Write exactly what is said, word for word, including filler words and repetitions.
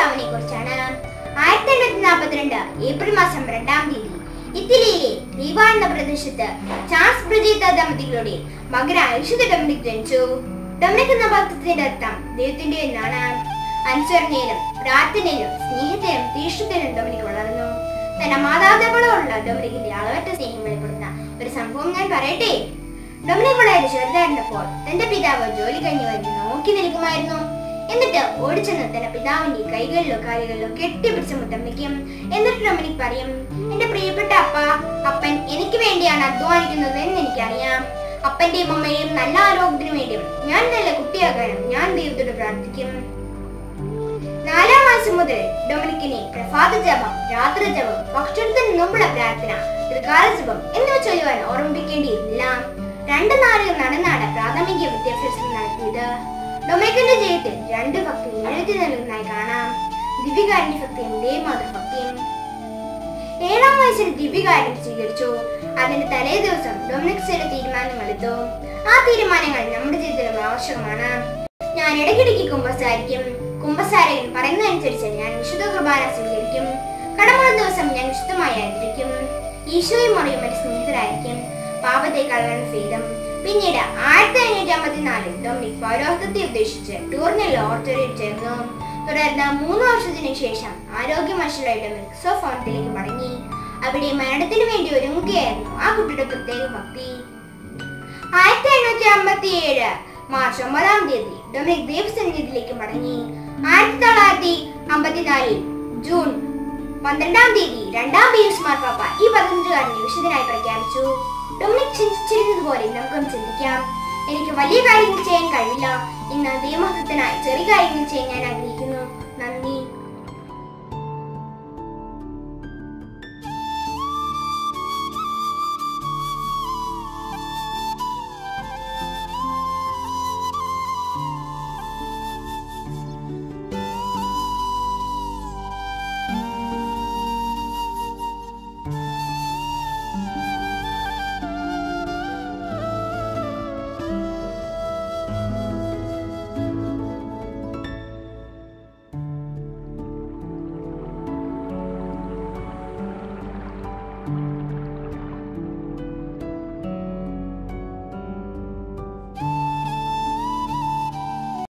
പിതാവിനെ കുറിച്ചാണ്. ആയിരത്തി എണ്ണൂറ്റി നാൽപ്പത്തിരണ്ട് ഏപ്രിൽ മാസം രണ്ടാം തീയതി ഇറ്റലിയിലെ ലീവ എന്ന പ്രദേശത്ത് ചാൾസ് ബ്രിജിത്ത ദമ്പതികളുടെ മകനായ വിശുദ്ധ ഡൊമിനിക് ജനിച്ചു. ഡൊമിനിക് എന്ന പദത്തിന്റെ അർത്ഥം ദൈവത്തിന്റെ എന്നാണ്. അനുസരണയിലും പ്രാർത്ഥനയിലും സ്നേഹത്തിലും തീഷ്ണത്തിലും ഡൊമിനിക് വളർന്നു. തന്റെ മാതാപിതാക്കളോടുള്ള ഡൊമിനിക്കിന്റെ അളവറ്റ സ്നേഹം വെളിപ്പെടുന്ന ഒരു സംഭവം ഞാൻ പറയട്ടെ. ഡൊമിനിക് വളരെ ചെറുതായിരുന്നപ്പോൾ തന്റെ പിതാവ് ജോലി കഴിഞ്ഞു വരുന്ന നോക്കി നിൽക്കുമായിരുന്നു. എന്നിട്ട് ഓടിച്ചെന്ന് തന്റെ പിതാവിന്റെ കൈകളിലോ കാലുകളിലോ കെട്ടിപ്പിടിച്ച മുത്തം വയ്ക്കും. എന്നിട്ട് ഡൊമിനിക് പറയും, എന്റെ പ്രിയപ്പെട്ട അപ്പ, അപ്പൻ എനിക്ക് വേണ്ടിയാണ് അധ്വാനിക്കുന്നത് എന്ന് എനിക്കറിയാം. അപ്പന്റെയും അമ്മയും നല്ല ആരോഗ്യത്തിനു വേണ്ടിയും ഞാൻ നല്ല കുട്ടിയാകാനും ഞാൻ ദൈവത്തോട് പ്രാർത്ഥിക്കും. നാലാം വയസ്സ് മുതൽ ഡൊമിനിക്കിനെ പ്രഭാത ജപം, രാത്രി ജപം, ഭക്ഷണത്തിന് മുമ്പുള്ള പ്രാർത്ഥന, ത്രികാല ജപം എന്നിവ ചൊല്ലുവാൻ ഓർമ്മിപ്പിക്കേണ്ടിയിരുന്നില്ല. രണ്ട് നാളുകൾ നടന്നാണ് പ്രാഥമിക വിദ്യാഭ്യാസം നടത്തിയത്. ഡൊമിനിക്കിന്റെ ജീവിതത്തിൽ രണ്ട് ഭക്തി എഴുതി നൽകുന്നതായി കാണാം. ദിവ്യകാരുണ്യ ഭക്തിയും ദേവമാതൃഭക്തിയും. ഏഴാം വയസ്സിൽ ദിവ്യകാരുണ്യം സ്വീകരിച്ചു. അതിന്റെ തലേ ദിവസം ഡൊമിനിക് ചില തീരുമാനങ്ങൾ എടുത്തു. ആ തീരുമാനങ്ങൾ നമ്മുടെ ജീവിതത്തിലും ആവശ്യമാണ്. ഞാൻ ഇടയ്ക്കിടയ്ക്ക് കുമ്പസാരിക്കും. കുമ്പസാരകൻ പറയുന്നതനുസരിച്ച് ഞാൻ വിശുദ്ധ കുർബാന സ്വീകരിക്കും. കടമുള്ള ദിവസം ഞാൻ വിശുദ്ധമായി ആയിരിക്കും. ഈശോയും മറിയും എന്റെ സ്നേഹിതരായിരിക്കും. പാപത്തെ കളയാൻ ഭേദം. പിന്നീട് ആയിരത്തി അഞ്ഞൂറ്റി അമ്പത്തിനാലിൽ ഡൊമിനിക് പൗരോഹിത്യത്തെ ഉദ്ദേശിച്ച് ടൂർണിൽ ഓർത്തഡോക്സിൽ ചേർന്നു. തുടർന്ന് മൂന്ന് വർഷത്തിനു ശേഷം ആരോഗ്യമനുഷ്യരായ ഡൊമിനിക് സ്വഭവനത്തിലേക്ക് മടങ്ങി. അവിടെ മരണത്തിന് വേണ്ടി ഒരുങ്ങുകയായിരുന്നു ആ കുട്ടിയുടെ പ്രത്യേക ഭക്തി. ആയിരത്തി എണ്ണൂറ്റി അമ്പത്തി ഏഴ് മാർച്ച് ഒമ്പതാം തീയതി ഡൊമിനിക് ദൈവസന്നിധിയിലേക്ക് മടങ്ങി. ആയിരത്തി തൊള്ളായിരത്തി അമ്പത്തിനാലിൽ ജൂൺ പന്ത്രണ്ടാം തീയതി രണ്ടാം പീയൂസ് മാർപ്പാപ്പ ഈ പതിനഞ്ചുകാരനെ വിശുദ്ധനായി പ്രഖ്യാപിച്ചു. ഡൊമിനിക് ചിന്തിച്ചിരുന്നതുപോലെ നമുക്കും ചിന്തിക്കാം. എനിക്ക് വലിയ കാര്യങ്ങൾ ചെയ്യാൻ കഴിയില്ല. ഇന്ന് ദൈവമഹത്വത്തിനായി ചെറിയ കാര്യങ്ങൾ ചെയ്യാൻ ഞാൻ ആഗ്രഹിക്കുന്നു.